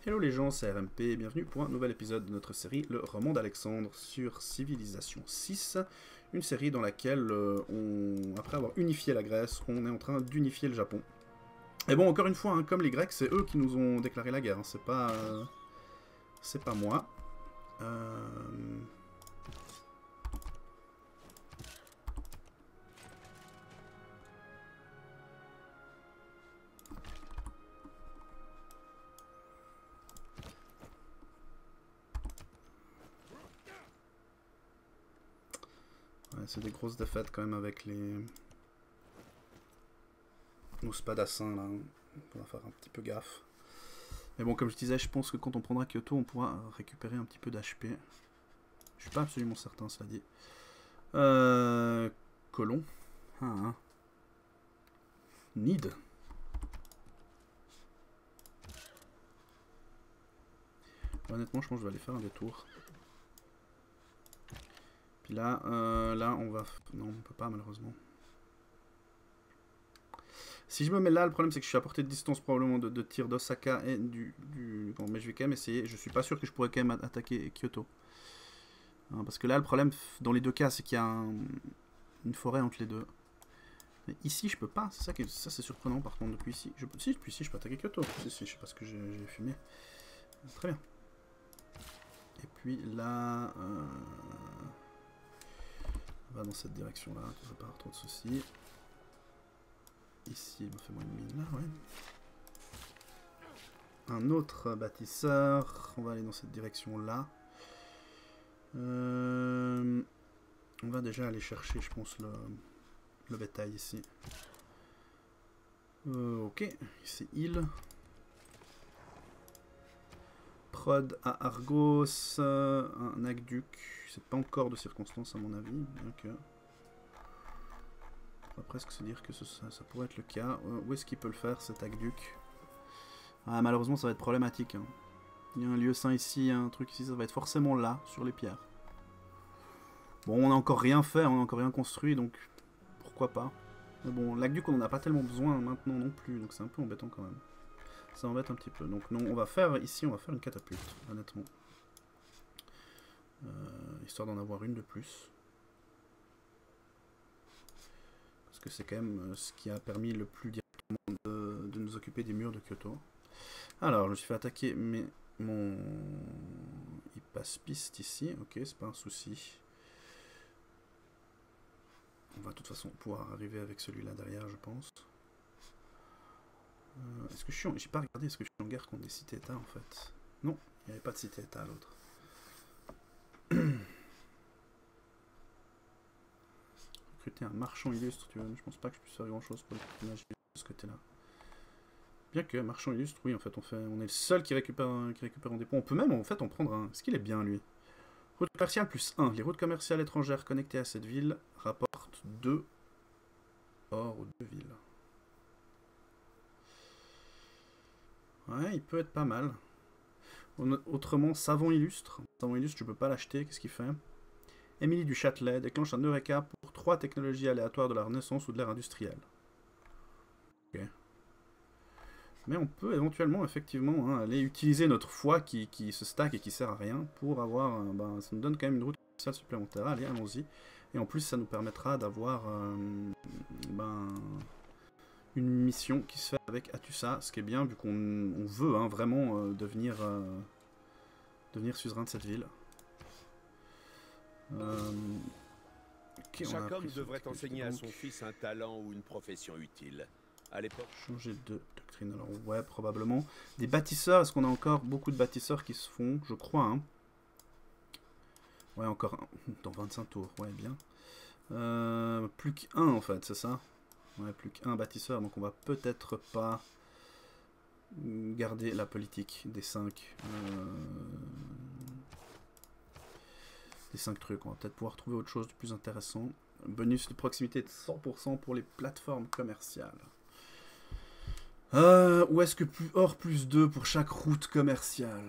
Hello les gens, c'est RMP et bienvenue pour un nouvel épisode de notre série Le Roman d'Alexandre sur Civilisation 6. Une série dans laquelle, après avoir unifié la Grèce, on est en train d'unifier le Japon. Et bon, encore une fois, hein, comme les Grecs, c'est eux qui nous ont déclaré la guerre, hein, c'est pas moi. Ouais, c'est des grosses défaites quand même avec nos spadassins là. On va faire un petit peu gaffe. Mais bon, comme je disais, je pense que quand on prendra Kyoto, on pourra récupérer un petit peu d'HP. Je suis pas absolument certain, cela dit. Colon. Need. Honnêtement, je pense que je vais aller faire un détour. Puis là, on va... Non, on peut pas malheureusement. Si je me mets là, le problème c'est que je suis à portée de distance probablement de tir d'Osaka et du... Bon, mais je vais quand même essayer. Je suis pas sûr que je pourrais quand même attaquer Kyoto. Hein, parce que là, le problème dans les deux cas, c'est qu'il y a une forêt entre les deux. Mais ici, je peux pas. C'est ça, c'est surprenant par contre. Depuis ici, depuis ici, je peux attaquer Kyoto. Si, je sais pas ce que j'ai fumé. Très bien. Et puis là... on va dans cette direction-là, on va pas avoir trop de soucis. Ici, fais-moi une mine là, ouais. Un autre bâtisseur, on va aller dans cette direction-là. On va déjà aller chercher, je pense, le bétail ici. Ok, c'est île. Prod à Argos, un aqueduc. C'est pas encore de circonstance à mon avis, bien que... On va presque se dire que ça pourrait être le cas. Où est-ce qu'il peut le faire cet aqueduc? Ah, malheureusement ça va être problématique. Hein. Il y a un lieu saint ici, un truc ici, ça va être forcément là, sur les pierres. Bon, on n'a encore rien fait, on n'a encore rien construit, donc pourquoi pas. Mais bon, l'aqueduc on n'en a pas tellement besoin maintenant non plus, donc c'est un peu embêtant quand même. Ça embête un petit peu. Donc non, on va faire ici, on va faire une catapulte, honnêtement. Histoire d'en avoir une de plus. Parce que c'est quand même ce qui a permis le plus directement de nous occuper des murs de Kyoto. Alors, je me suis fait attaquer, mais il passe piste ici. Ok, c'est pas un souci. On va de toute façon pouvoir arriver avec celui-là derrière, je pense. Est-ce que je suis j'ai pas regardé, est-ce que je suis en guerre contre des cités-états en fait? Non, il n'y avait pas de cité-état à l'autre. Recruter un marchand illustre, tu vois, je pense pas que je puisse faire grand chose pour le de ce côté-là. Bien que marchand illustre, oui, en fait, on est le seul qui récupère un dépôt. On peut même en fait en prendre un. Est-ce qu'il est bien lui? Route commerciale plus 1. Les routes commerciales étrangères connectées à cette ville rapportent 2 or aux 2 villes. Ouais, il peut être pas mal. Autrement, savon illustre. Savon illustre, je peux pas l'acheter. Qu'est-ce qu'il fait? Émilie du Châtelet déclenche un Eureka pour 3 technologies aléatoires de la Renaissance ou de l'ère industrielle. Ok. Mais on peut éventuellement, effectivement, hein, aller utiliser notre foi qui se stack et qui sert à rien pour avoir... ça nous donne quand même une route commerciale supplémentaire. Allez, allons-y. Et en plus, ça nous permettra d'avoir une mission qui se fait avec Atusa, ce qui est bien, vu qu'on veut hein, vraiment devenir suzerain de cette ville. Okay, chaque homme devrait enseigner à son fils un talent ou une profession utile. À l'époque. Changer de doctrine, alors ouais, probablement. Des bâtisseurs, est-ce qu'on a encore beaucoup de bâtisseurs qui se font? Je crois, hein. Ouais, encore un. Dans 25 tours, ouais, bien. Plus qu'un en fait, c'est ça? Ouais, plus qu'un bâtisseur, donc on va peut-être pas garder la politique des 5. Des 5 trucs, on va peut-être pouvoir trouver autre chose de plus intéressant. Bonus de proximité de 100% pour les plateformes commerciales. Où est-ce que or plus 2 pour chaque route commerciale?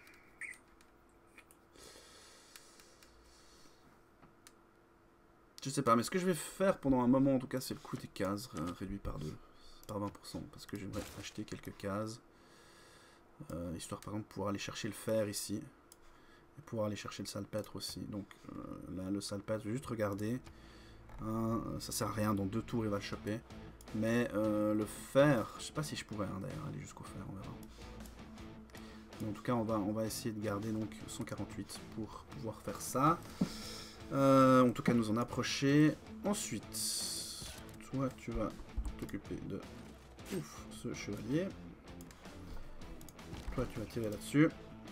Je sais pas, mais ce que je vais faire pendant un moment, en tout cas, c'est le coût des cases réduit par 2, par 20%, parce que j'aimerais acheter quelques cases. Histoire par exemple de pouvoir aller chercher le fer ici. Et pouvoir aller chercher le salpêtre aussi. Donc là le salpêtre, je vais juste regarder. Hein, ça sert à rien, dans 2 tours il va le choper. Mais le fer, je sais pas si je pourrais hein, d'ailleurs aller jusqu'au fer, on verra. Mais en tout cas on va essayer de garder donc 148 pour pouvoir faire ça. En tout cas nous en approcher. Ensuite, toi tu vas t'occuper de ce chevalier. Toi tu vas tirer là-dessus.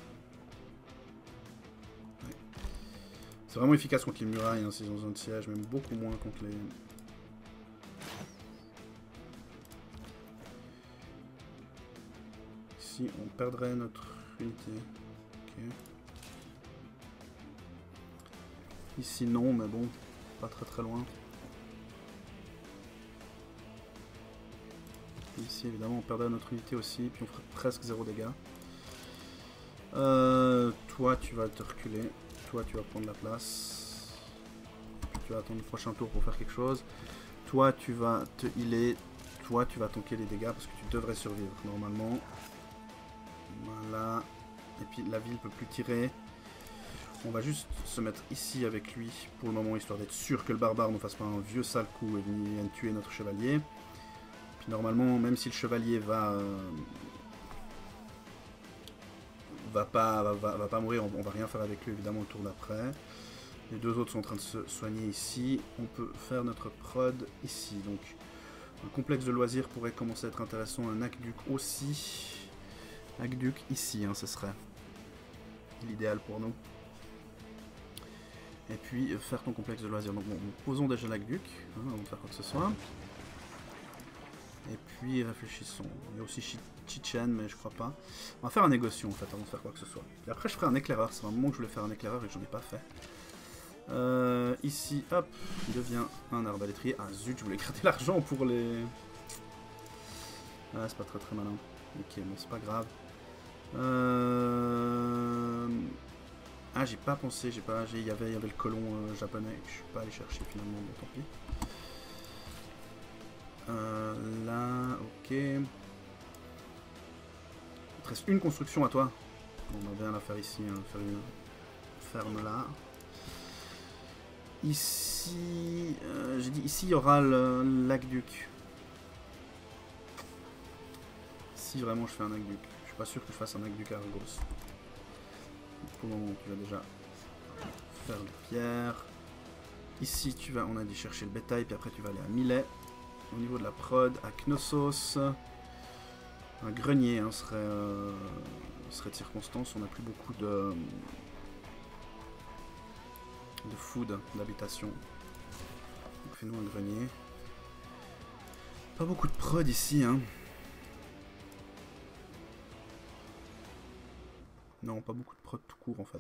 Ouais. C'est vraiment efficace contre les murailles, hein, s'ils ont zone de siège, même beaucoup moins contre les... Ici on perdrait notre unité. Ok. Ici non, mais bon, pas très loin. Ici évidemment on perdrait notre unité aussi, puis on ferait presque 0 dégâts. Toi tu vas te reculer, toi tu vas prendre la place. Puis tu vas attendre le prochain tour pour faire quelque chose. Toi tu vas te healer, toi tu vas tanker les dégâts parce que tu devrais survivre normalement. Voilà. Et puis la ville peut plus tirer. On va juste se mettre ici avec lui pour le moment, histoire d'être sûr que le barbare ne fasse pas un vieux sale coup et vienne tuer notre chevalier. Puis normalement, même si le chevalier va pas mourir, on va rien faire avec lui évidemment le tour d'après. Les 2 autres sont en train de se soigner ici. On peut faire notre prod ici. Donc un complexe de loisirs pourrait commencer à être intéressant. Un aqueduc aussi. Aqueduc ici, hein, ce serait l'idéal pour nous. Et puis faire ton complexe de loisirs. Donc bon, posons déjà l'aqueduc, hein, avant de faire quoi que ce soit. Et puis réfléchissons. Il y a aussi Chichen, mais je crois pas. On va faire un négociant en fait avant de faire quoi que ce soit. Et après je ferai un éclaireur. C'est un moment que je voulais faire un éclaireur et que j'en ai pas fait. Ici, hop, il devient un arbalétrier. Ah zut, je voulais gratter l'argent pour les... Ah, c'est pas très malin. Ok, bon, c'est pas grave. Ah, j'ai pas pensé, il y avait le colon japonais que je suis pas allé chercher finalement, mais tant pis. Là, ok. Il te reste une construction à toi. On va bien la faire ici, hein, faire une ferme là. Ici, j'ai dit ici il y aura l'aqueduc. Si vraiment je fais un aqueduc, je suis pas sûr que je fasse un aqueduc à Argos. Pour le moment, tu vas déjà faire des pierres. Ici, tu vas, on a dit chercher le bétail, puis après tu vas aller à Milet. Au niveau de la prod, à Knossos. Un grenier hein, serait de circonstance. On n'a plus beaucoup de food, d'habitation. Donc fais-nous un grenier. Pas beaucoup de prod ici, hein. Non, pas beaucoup de prod tout court en fait.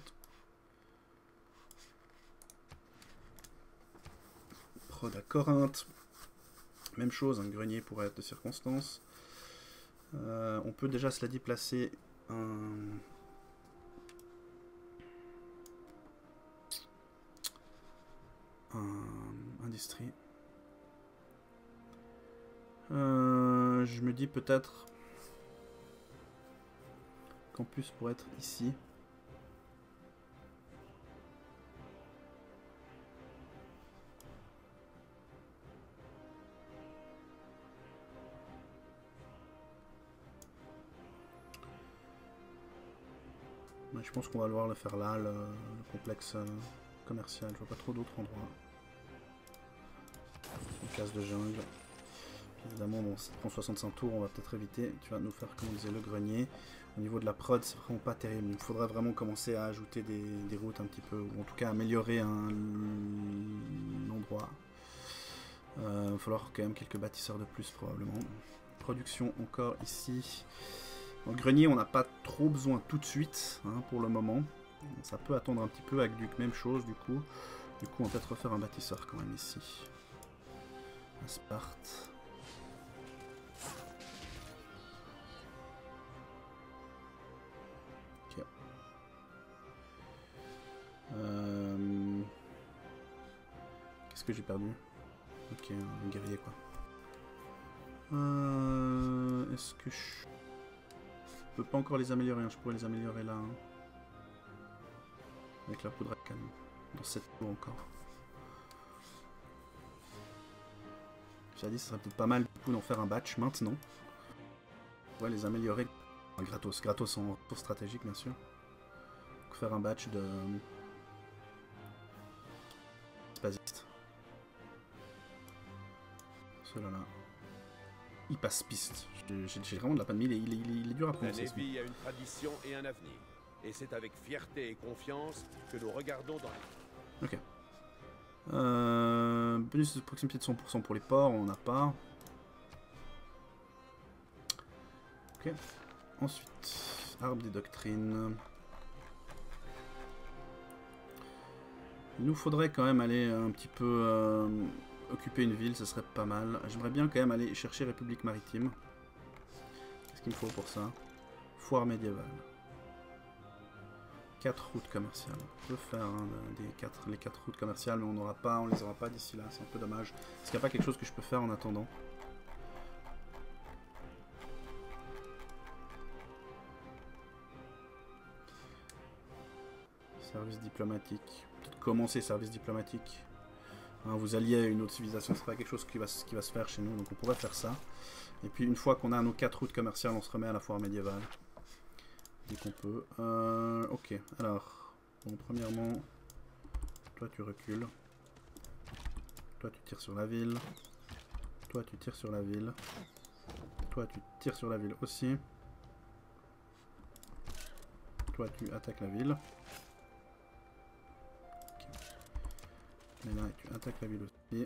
Prod à Corinthe. Même chose, un grenier pourrait être de circonstance. On peut déjà, cela dit, placer un industrie. Je me dis peut-être qu'en plus pour être ici. Je pense qu'on va devoir le faire là, le complexe commercial. Je vois pas trop d'autres endroits. Une case de jungle. Évidemment, bon, ça prend 65 tours, on va peut-être éviter. Tu vas nous faire, comme on disait, le grenier. Au niveau de la prod, c'est vraiment pas terrible. Il faudrait vraiment commencer à ajouter des routes un petit peu, ou en tout cas améliorer l'endroit. Il va falloir quand même quelques bâtisseurs de plus, probablement. Production encore ici. Dans le grenier, on n'a pas trop besoin tout de suite, hein, pour le moment. Ça peut attendre un petit peu. Aqueduc, même chose, du coup. Du coup, on va peut-être refaire un bâtisseur quand même ici. À Sparte. Ok. Qu'est-ce que j'ai perdu? Ok, un guerrier quoi. Est-ce que je... peux pas encore les améliorer, hein. Je pourrais les améliorer là. Hein. Avec la poudre à canon. Dans cette tour encore. J'ai dit, ça serait peut-être pas mal du coup d'en faire un batch maintenant. On va les améliorer. Enfin, gratos. Gratos en retour stratégique, bien sûr. Donc, faire un batch de... Spasiste. Celui-là. Il passe piste. J'ai vraiment de la peine, mais il est dur à prononcer. La Navy a une tradition et un avenir. Et c'est avec fierté et confiance que nous regardons dans les... Ok. Bonus de proximité de 100% pour les ports, on n'en a pas. Ok. Ensuite, arbre des doctrines. Il nous faudrait quand même aller un petit peu occuper une ville, ce serait pas mal. J'aimerais bien quand même aller chercher République Maritime. Qu'est-ce qu'il me faut pour ça? Foire médiévale. 4 routes commerciales. On peut faire hein, les 4 routes commerciales, mais on les aura pas d'ici là, c'est un peu dommage. Est-ce qu'il n'y a pas quelque chose que je peux faire en attendant? Service diplomatique. Peut-être commencer service diplomatique. Hein, vous alliez à une autre civilisation, c'est pas quelque chose qui va se faire chez nous, donc on pourrait faire ça. Et puis une fois qu'on a nos 4 routes commerciales, on se remet à la foire médiévale. Dès qu'on peut. Ok, alors... Bon, premièrement, toi tu recules. Toi tu tires sur la ville. Toi tu tires sur la ville. Toi tu tires sur la ville aussi. Toi tu attaques la ville. Okay. Et là tu attaques la ville aussi.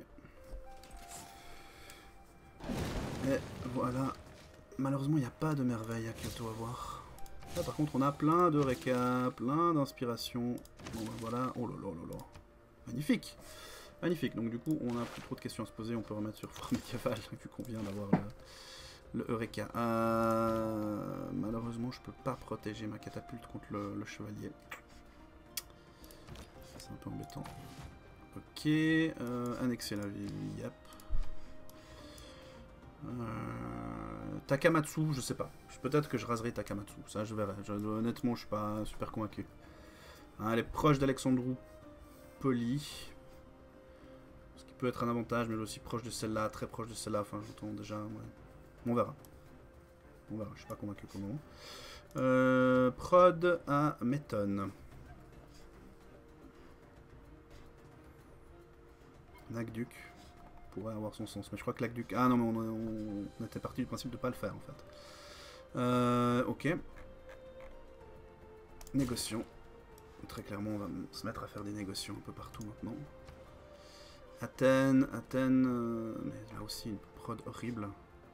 Et voilà. Malheureusement il n'y a pas de merveille à Kyoto à voir. Là par contre on a plein de récaps, plein d'inspiration. Bon ben voilà, oh là là là là. Magnifique. Magnifique, donc du coup on a plus trop de questions à se poser, on peut remettre sur foire médiévale vu qu'on vient d'avoir le Eureka. Malheureusement je peux pas protéger ma catapulte contre le chevalier. C'est un peu embêtant. Ok, annexer la ville, yep. Takamatsu, je sais pas. Peut-être que je raserai Takamatsu, ça je verrai. Honnêtement, je suis pas super convaincu. Hein, elle est proche d'Alexandroupoli. Ce qui peut être un avantage, mais elle est aussi proche de celle-là, très proche de celle-là. Enfin, j'entends déjà. Ouais. On verra. On verra, je suis pas convaincu pour le moment. Prod à Méton. Nagduc pourrait avoir son sens, mais je crois que l'Aqueduc... Ah non, mais on était parti du principe de ne pas le faire, en fait. Ok. Négociant. Très clairement, on va se mettre à faire des négociations un peu partout, maintenant. Athènes, mais là aussi, une prod horrible.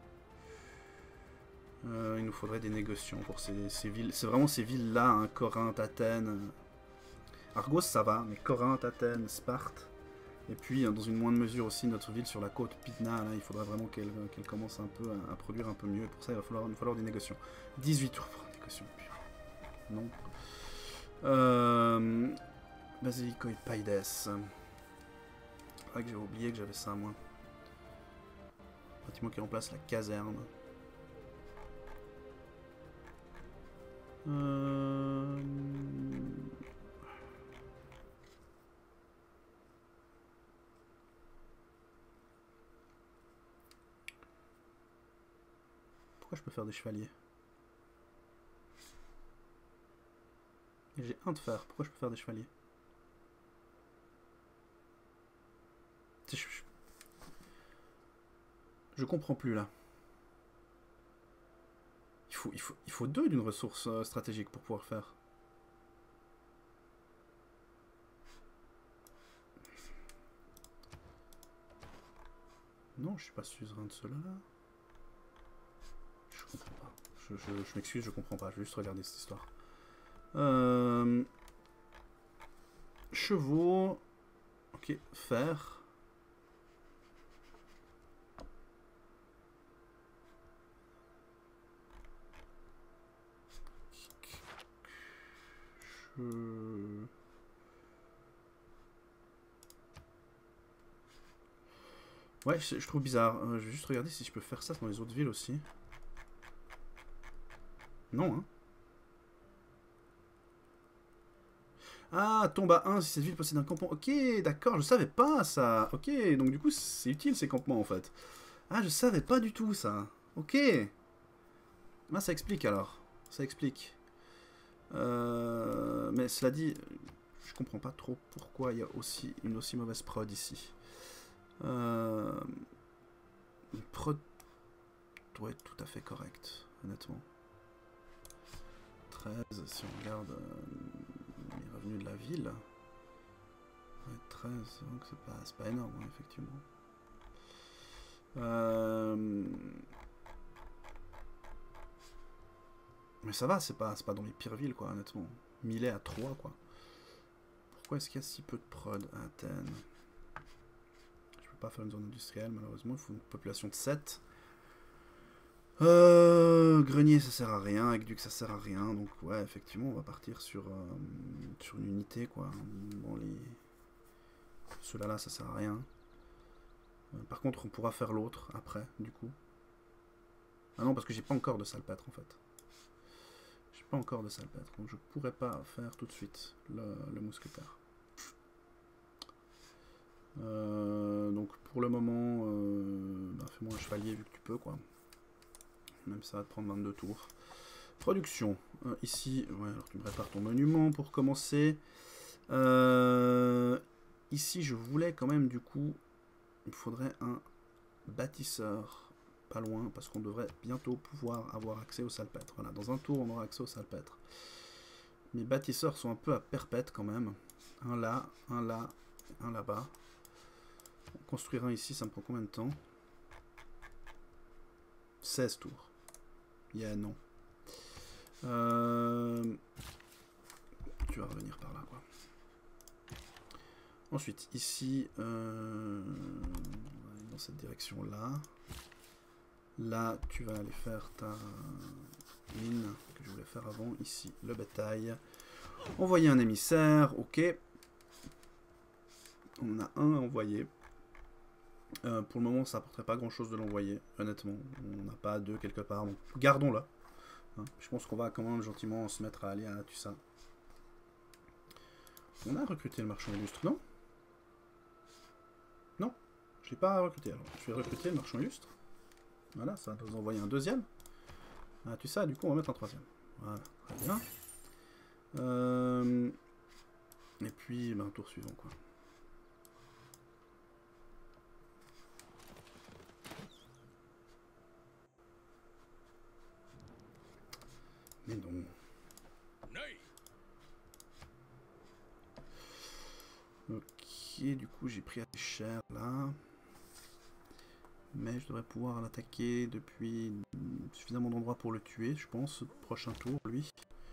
Il nous faudrait des négociants pour ces villes. C'est vraiment ces villes-là, hein, Corinthe, Athènes... Argos, ça va, mais Corinthe, Athènes, Sparte... Et puis, dans une moindre mesure aussi, notre ville sur la côte, Pydna, là, il faudra vraiment qu'elle commence un peu à produire un peu mieux. Et pour ça, il va falloir des négociations. 18 tours pour une négociation. Non. Basilico et Paides. C'est vrai que j'ai oublié que j'avais ça, moi. Bâtiment qui remplace la caserne. Pourquoi je peux faire des chevaliers? J'ai un de fer. Pourquoi je peux faire des chevaliers? Je comprends plus là. Il faut 2 d'une ressource stratégique pour pouvoir le faire. Non, je suis pas suzerain de cela là. Je comprends pas. Je m'excuse, je comprends pas. Je vais juste regarder cette histoire. Chevaux. Ok, fer. Ouais, je trouve bizarre. Je vais juste regarder si je peux faire ça dans les autres villes aussi. Non, hein. Ah, tombe à 1 si cette ville possède un campement. Ok, d'accord, je savais pas ça. Ok, donc du coup, c'est utile ces campements en fait. Ah, je savais pas du tout ça. Ok. Ah, ça explique alors. Ça explique. Mais cela dit, je comprends pas trop pourquoi il y a aussi une aussi mauvaise prod ici. Une prod doit être tout à fait correcte, honnêtement. 13, si on regarde les revenus de la ville. Ouais, 13, donc c'est pas énorme, hein, effectivement. Mais ça va, c'est pas dans les pires villes, quoi, honnêtement. Milet à 3, quoi. Pourquoi est-ce qu'il y a si peu de prod à Athènes? Je peux pas faire une zone industrielle, malheureusement. Il faut une population de 7. Grenier, ça sert à rien. Aqueduc, ça sert à rien. Donc, ouais, effectivement, on va partir sur une unité, quoi. Bon, ceux-là, ça sert à rien. Par contre, on pourra faire l'autre, après, du coup. Ah non, parce que j'ai pas encore de salpêtre, en fait. J'ai pas encore de salpêtre, donc je pourrais pas faire tout de suite le mousquetaire. Donc pour le moment, bah, fais-moi un chevalier vu que tu peux, quoi. Même ça va te prendre 22 tours. Production. Ici, ouais, alors tu me répares ton monument pour commencer. Ici, je voulais quand même, du coup, il me faudrait un bâtisseur. Pas loin, parce qu'on devrait bientôt pouvoir avoir accès au salpêtre. Voilà, dans un tour, on aura accès au salpêtre. Mes bâtisseurs sont un peu à perpète quand même. Un là, un là, un là-bas. Construire un ici, ça me prend combien de temps? 16 tours. Yeah, non. Tu vas revenir par là, quoi. Ensuite, ici, dans cette direction-là. Là, tu vas aller faire ta mine que je voulais faire avant. Ici, le bétail. Envoyer un émissaire. Ok. On en a un à envoyer. Pour le moment, ça apporterait pas grand-chose de l'envoyer. Honnêtement, on n'a pas deux quelque part. Donc, gardons-le. Hein, je pense qu'on va quand même gentiment se mettre à aller à Tussa. On a recruté le marchand illustre, non? Non, je l'ai pas recruté. Alors, je vais recruter le marchand illustre. Voilà, ça va nous envoyer un deuxième. Ah, tu sais, du coup, on va mettre un troisième. Voilà, très bien. Et puis, ben, tour suivant, quoi. Mais non. Ok, du coup, j'ai pris assez cher, là. Mais je devrais pouvoir l'attaquer depuis suffisamment d'endroits pour le tuer, je pense. Prochain tour, lui.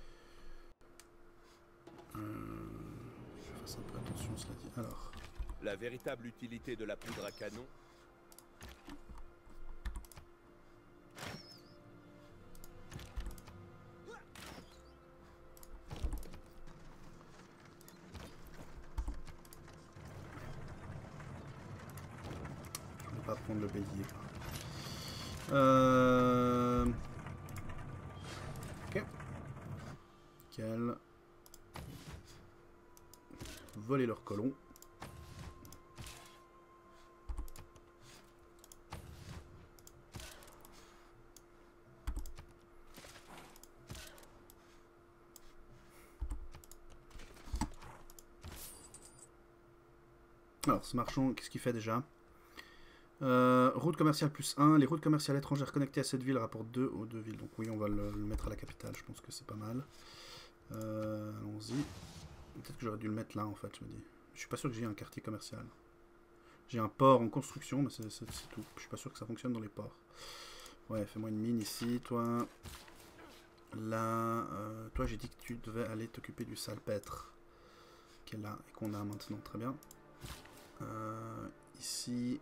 Je fasse un peu attention, cela dit. Alors. La véritable utilité de la poudre à canon. Je ne vais pas prendre le bélier. Ok. Nickel. Voler leurs colons. Alors, ce marchand, qu'est-ce qu'il fait déjà? Route commerciale plus 1. Les routes commerciales étrangères connectées à cette ville rapportent 2 aux deux villes. Donc oui, on va le mettre à la capitale. Je pense que c'est pas mal. Allons-y. Peut-être que j'aurais dû le mettre là, en fait, je me dis. Je suis pas sûr que j'ai un quartier commercial. J'ai un port en construction, mais c'est tout. Je suis pas sûr que ça fonctionne dans les ports. Ouais, fais-moi une mine ici, toi. Là, toi, j'ai dit que tu devais aller t'occuper du salpêtre. Qui est là et qu'on a maintenant. Très bien. Ici...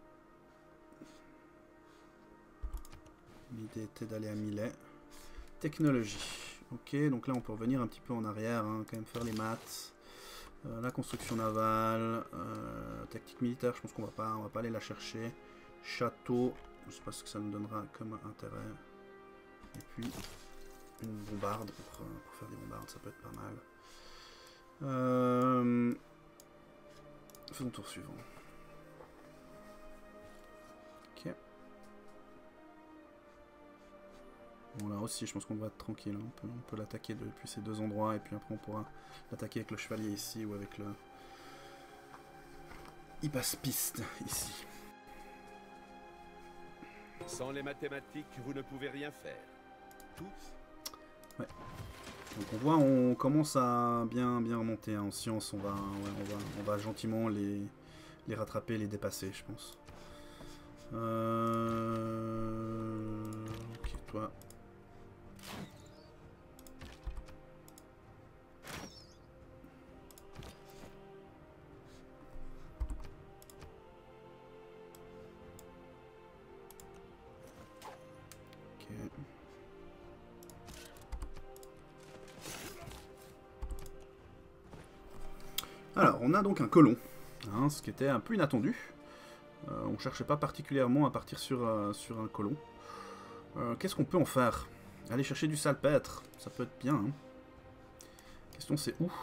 L'idée était d'aller à Milet. Technologie. Ok, donc là on peut revenir un petit peu en arrière, hein, quand même faire les maths. La construction navale. Tactique militaire, je pense qu'on va pas aller la chercher. Château, je sais pas ce que ça nous donnera comme intérêt. Et puis une bombarde pour faire des bombardes, ça peut être pas mal. Faisons tour suivant. Ok. Bon là aussi je pense qu'on va être tranquille, hein. On peut l'attaquer depuis ces deux endroits et puis après on pourra l'attaquer avec le chevalier ici ou avec le hypaspiste ici. Sans les mathématiques, vous ne pouvez rien faire. Tous. Ouais. Donc on voit, on commence à bien remonter, hein. En science. On va gentiment les rattraper, les dépasser, je pense. Ok, toi. Alors, on a donc un colon, hein, ce qui était un peu inattendu. On ne cherchait pas particulièrement à partir sur un colon. Qu'est-ce qu'on peut en faire? Aller chercher du salpêtre, ça peut être bien. Hein. La question c'est où?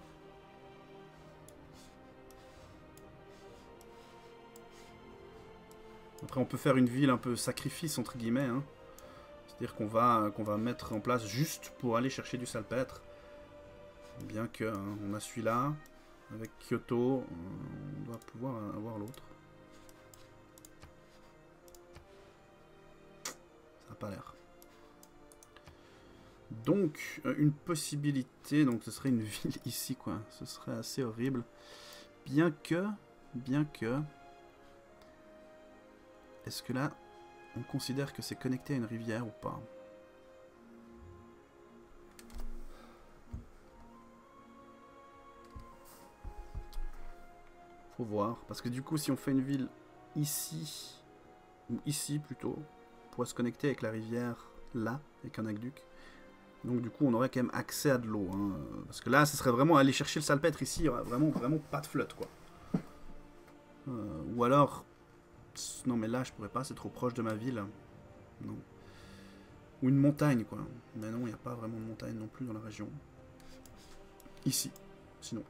Après on peut faire une ville un peu sacrifice entre guillemets. Hein. C'est-à-dire qu'on va mettre en place juste pour aller chercher du salpêtre. Bien que hein, on a celui-là. Avec Kyoto, on doit pouvoir avoir l'autre. Ça n'a pas l'air. Donc, une possibilité, donc ce serait une ville ici, quoi. Ce serait assez horrible. Bien que... Est-ce que là, on considère que c'est connecté à une rivière ou pas? Faut voir, parce que du coup si on fait une ville ici, ou ici plutôt, on pourrait se connecter avec la rivière là, avec un aqueduc. Donc du coup on aurait quand même accès à de l'eau, hein, parce que là ce serait vraiment aller chercher le salpêtre ici, il y aurait vraiment pas de flotte quoi. Ou alors, non mais là je pourrais pas, c'est trop proche de ma ville, non. Ou une montagne quoi, mais non il n'y a pas vraiment de montagne non plus dans la région. Ici, sinon.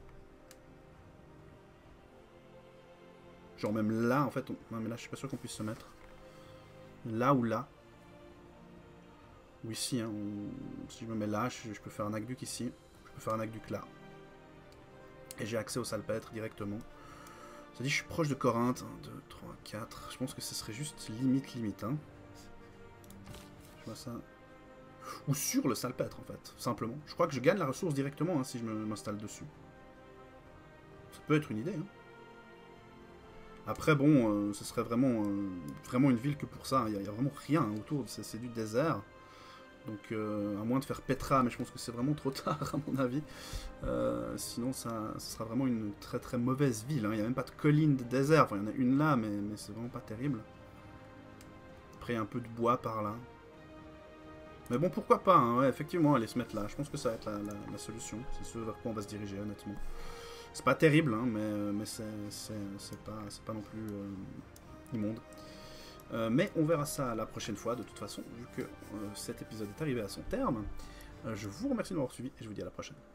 Genre même là, en fait, non mais là je suis pas sûr qu'on puisse se mettre. Là ou là. Ou ici, hein, si je me mets là, je peux faire un aqueduc ici. Je peux faire un aqueduc là. Et j'ai accès au salpêtre directement. Ça dit je suis proche de Corinthe. 1, 2, 3, 4. Je pense que ce serait juste limite. Hein. Je vois ça. Ou sur le salpêtre en fait, simplement. Je crois que je gagne la ressource directement hein, si je m'installe dessus. Ça peut être une idée. Hein. Après, bon, ce serait vraiment une ville que pour ça. Il n'y a vraiment rien autour. C'est du désert. Donc, à moins de faire Petra, mais je pense que c'est vraiment trop tard, à mon avis. Sinon, ce sera vraiment une très mauvaise ville. Hein. Il n'y a même pas de colline de désert. Enfin, il y en a une là, mais c'est vraiment pas terrible. Après, il y a un peu de bois par là. Mais bon, pourquoi pas, hein. Ouais, effectivement, aller se mettre là. Je pense que ça va être la solution. C'est ce vers quoi on va se diriger, honnêtement. C'est pas terrible, hein, mais c'est pas non plus immonde. Mais on verra ça la prochaine fois, de toute façon, vu que cet épisode est arrivé à son terme. Je vous remercie de m'avoir suivi et je vous dis à la prochaine.